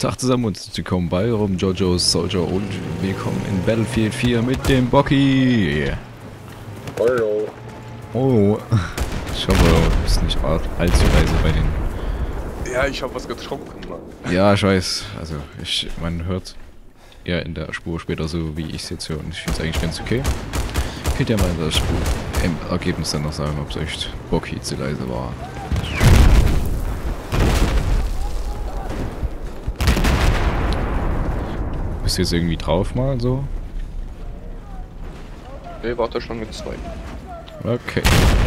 Tag zusammen und willkommen bei Rum Jojo's Soldier und willkommen in Battlefield 4 mit dem Bocky. Hallo. Oh, ich hoffe, du bist nicht allzu leise bei den... Ja, ich habe was getrunken, Mann. Ja, ich weiß, also man hört ja in der Spur später so, wie ich es jetzt höre und ich finde es eigentlich ganz okay. Könnt ihr mal in der Spur im Ergebnis dann noch sagen, ob es echt Bocky zu leise war. Bist du jetzt irgendwie drauf mal so? Nee, warte schon mit 2. Okay.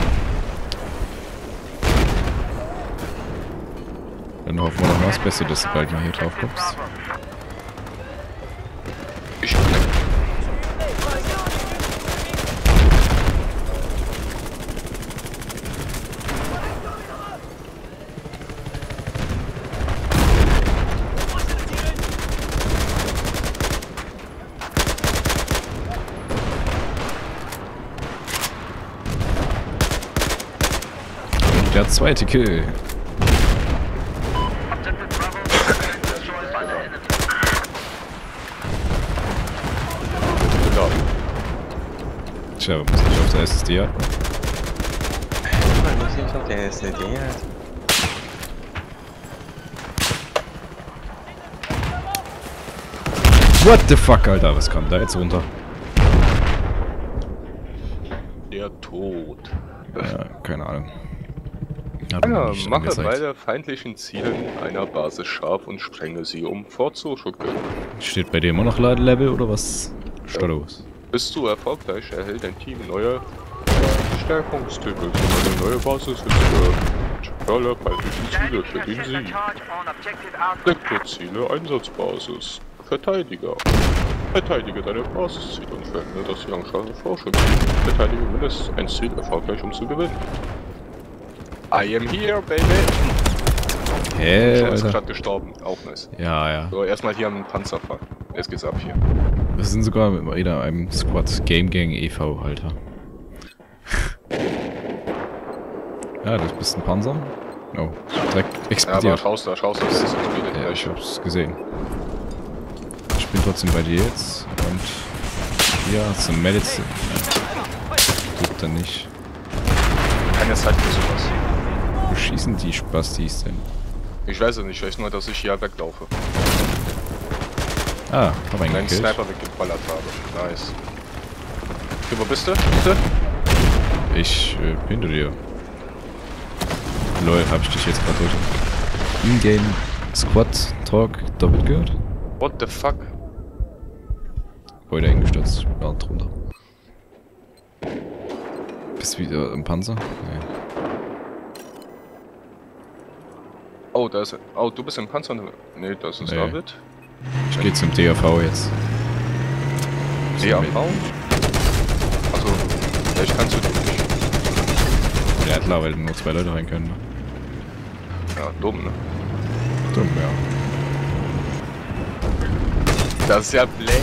Dann hoffen wir noch mal das Beste, dass du bald mal hier drauf kommst. Ich bin weg. Der zweite Kill. Tja, muss nicht auf der SSD halten. Man muss nicht auf der SSD halten. What the fuck, Alter, was kam da jetzt runter? Der Tod. Ja, keine Ahnung. Mache beide feindlichen Zielen einer Basis scharf und sprenge sie, um vorzurücken. Steht bei dir immer noch Level oder was? Ist da los? Bist du erfolgreich, erhält dein Team neue Stärkungstitel. Eine neue Basis ist für alle feindlichen Ziele für den Sieg. Sektorziele, Einsatzbasis. Verteidiger. Verteidige deine Basisziele und verhindere, dass sie angreifen vorschützen. Verteidige mindestens ein Ziel erfolgreich, um zu gewinnen. I am here, baby! Hä, Schon ist Alter. gerade gestorben, auch nice. Ja, ja. So, erstmal hier am Panzer fahren. Jetzt geht's ab hier. Wir sind sogar mit wieder einem Squad Game Gang e.V., Alter. Ja, das bist ein Panzer. Oh, direkt Ja, aber explodiert. schaust du, das ist explodiert. Ja, ich hab's gesehen. Ich bin trotzdem bei dir jetzt und ja, zum Medizin. Ja. Tut dann nicht. Keine Zeit für sowas. Wo schießen die Spastis denn? Ich weiß es nicht, ich weiß nur, dass ich hier weglaufe. Ah, hab einen Einen gekillt. Sniper weggeballert habe. Nice. Okay, wo bist du? Bitte? Ich hinter dir. Lol, hab ich dich jetzt gerade durch. In-game Squad Talk doppelt gehört? What the fuck? Heute eingestürzt, ja, drunter. Bist du wieder im Panzer? Nee. Oh, da ist er. Oh, du bist im Panzer? Nee, das ist Nee. David. Ich geh zum DAV jetzt. DAV? Also, vielleicht kannst du den nicht. Ja klar, weil nur 2 Leute rein können. Ne? Ja, dumm, ne? Dumm, ja. Das ist ja Blake.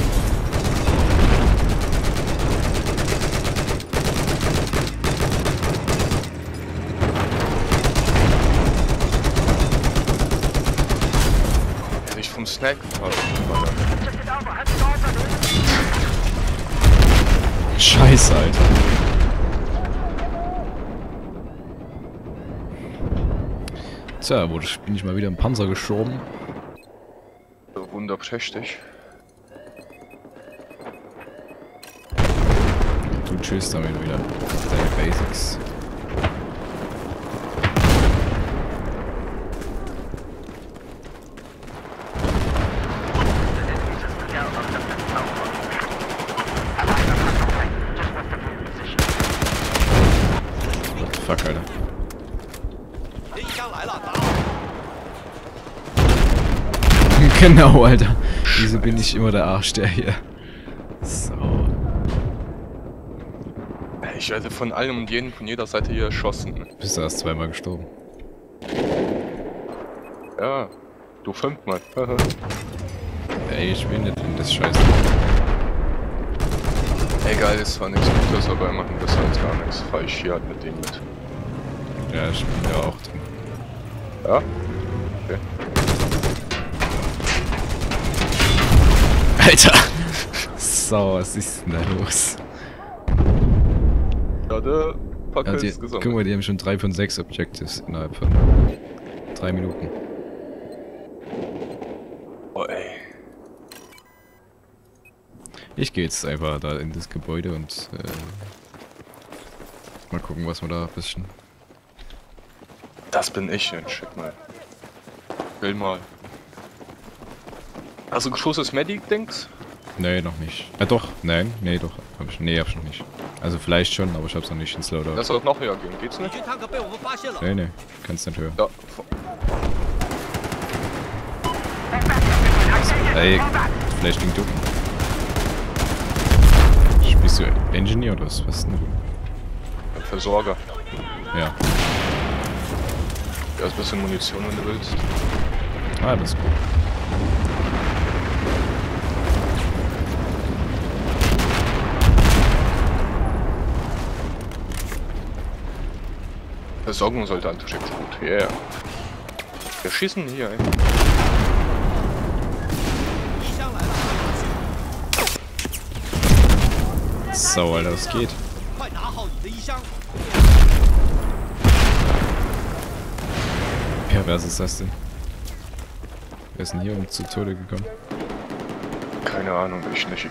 Vom Snack. Scheiße, Alter. Tja, bin ich mal wieder im Panzer geschoben. Wunderprächtig. Du tschüss damit wieder. Deine Basics. What the fuck, Alter. Genau, Alter. Wieso bin ich immer der Arsch, der hier... So. Ich werde von allem und jedem von jeder Seite hier erschossen. Bist du erst 2-mal gestorben. Ja, du 5-mal. Ey, ich bin nicht in das Scheiße. Egal, ist zwar nichts Gutes, aber immerhin besser als gar nichts. Fahr ich hier halt mit denen mit. Ja, ich bin ja auch drin. Ja? Okay. Alter! So, was ist denn da los? Gerade paar Ja, Kills guck gesammelt. mal, die haben schon 3 von 6 Objectives innerhalb von 3 Minuten. Oh ey. Ich gehe jetzt einfach da in das Gebäude und mal gucken, was wir da ein bisschen... Das bin ich, shit mal. Will mal. Also großes Medic-Dings? Nee, noch nicht. Ja doch, nein, nee doch. Hab ich noch nicht. Also vielleicht schon, aber ich hab's noch nicht ins Loadout. Lass doch noch höher gehen, geht's nicht? Nee, kannst nicht hören. Ja, Ey, vielleicht klingt du. Spielst du Engineer oder was? Was ist denn du? Versorger. Ja. Da ist ein bisschen Munition, wenn du willst. Ah, das ist gut. Versorgungssoldat, das ist gut. Yeah. Wir schießen hier, ey. So, Alter, was geht? Ja, wer ist das denn? Wer ist denn hier zu Tode gekommen? Keine Ahnung, ich nicht.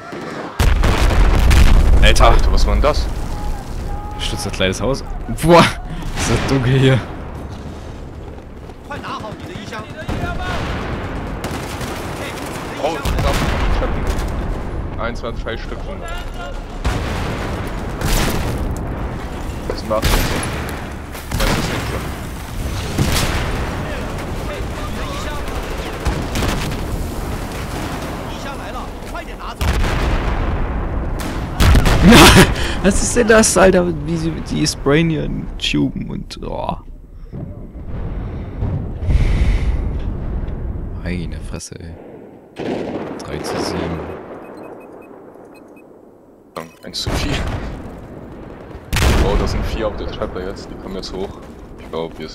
Alter! Alter, was war denn das? Stürzt ein kleines Haus. Boah! Ist das dunkel hier. Oh, Treppen. 1, 2 Stück von da. Das macht das ist nicht schon. Was ist denn das, Alter? Wie sie die sprayen hier in Tuben und... Oh. Meine Fresse, ey. 3 zu 7. 1 zu 4. Oh, das sind 4 auf der Treppe jetzt, die kommen jetzt hoch. Ich glaube, wir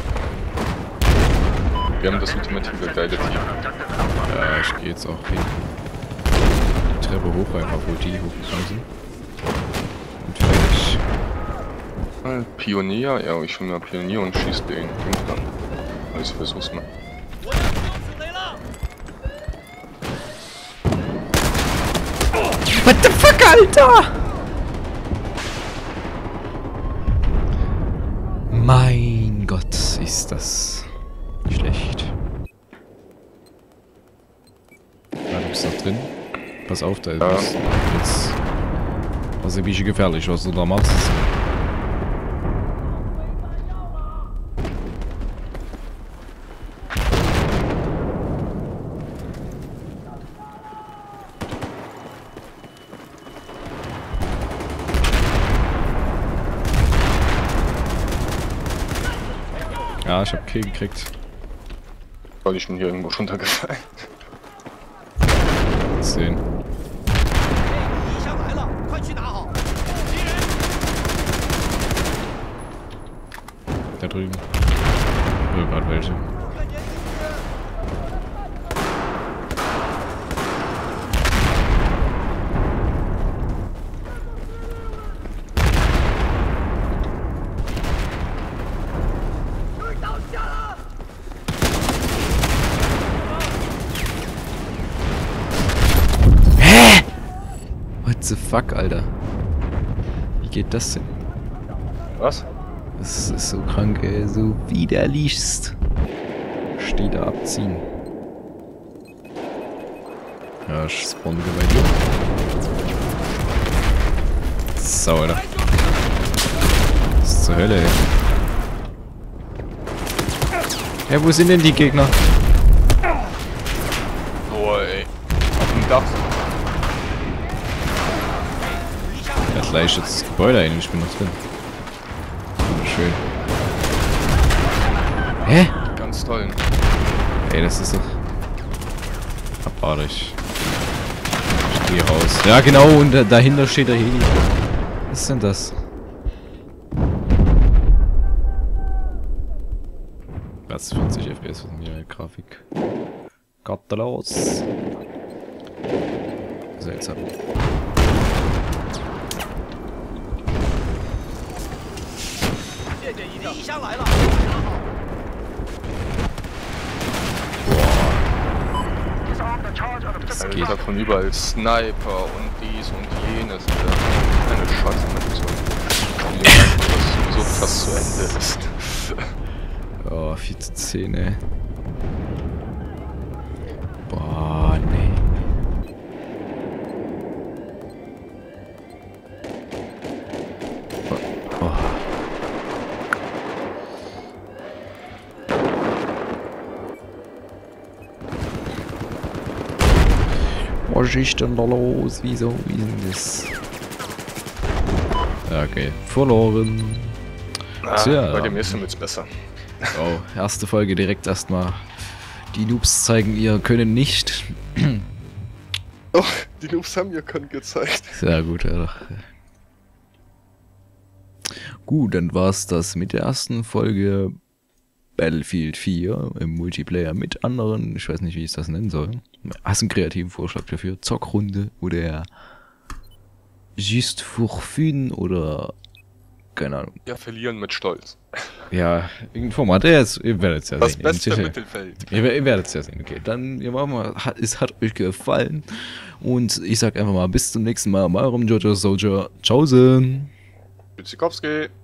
haben das ultimative geile Team. Ja, ich gehe jetzt auch hin. Die Treppe hoch, einfach wo die hochgekommen sind. Und fertig. Pionier? Ja, ich will mal Pionier und schieß den Ding dann. Also ich versuch's mal. What the fuck, Alter? Mein Gott, ist das schlecht. Ja, du bist noch drin. Pass auf, da ist jetzt... Das ist ein bisschen gefährlich, was du da machst. Ja, ich hab Kill gekriegt. Weil ich bin hier irgendwo runtergefallen. 10. Da drüben. Oh, gerade welche. What the fuck, Alter? Wie geht das denn? Was? Das ist so krank, ey. So widerlichst. Steht da abziehen. Ja, ich spawn wieder bei dir. So, Alter. Was ist zur Hölle, ey? Ja, wo sind denn die Gegner? Boah, ey. Auf dem Dach. Ja, gleich jetzt das Gebäude ein, ich bin noch drin. Schön. Hä? Ganz toll. Ey, das ist doch... abartig. Ich geh raus. Ja, genau, und dahinter steht der Heli. Was ist denn das? Was 40 FPS von mir Grafik. Gott los. seltsam. Das geht da von überall Sniper und dies und jenes. Keine Chance mit so. Komm, wir merken, dass sowieso fast zu Ende ist. Oh, viel zu 10, ey. Boah, nee. Oh. Was ist denn da los? Wieso? Wie ist denn das? Okay, verloren. Tja. Bei dem nächsten wird's besser. Oh, erste Folge direkt erstmal. Die Noobs zeigen ihr Können nicht. Oh, die Noobs haben ihr Können gezeigt. Sehr gut, ja. Gut, dann war's das mit der ersten Folge Battlefield 4 im Multiplayer mit anderen. Ich weiß nicht, wie ich das nennen soll. Hast du einen kreativen Vorschlag dafür? Zockrunde oder Juste pour fun oder keine Ahnung. Ja, verlieren mit Stolz. Ja, irgendein Format. Ihr werdet es ja Das sehen. beste Mittelfeld. Ihr werdet es ja sehen. Okay, dann ihr machen mal, es hat euch gefallen. Und ich sag einfach mal bis zum nächsten Mal. Eurem Jojo Soldier. Tschaußen. Tschüssikowski.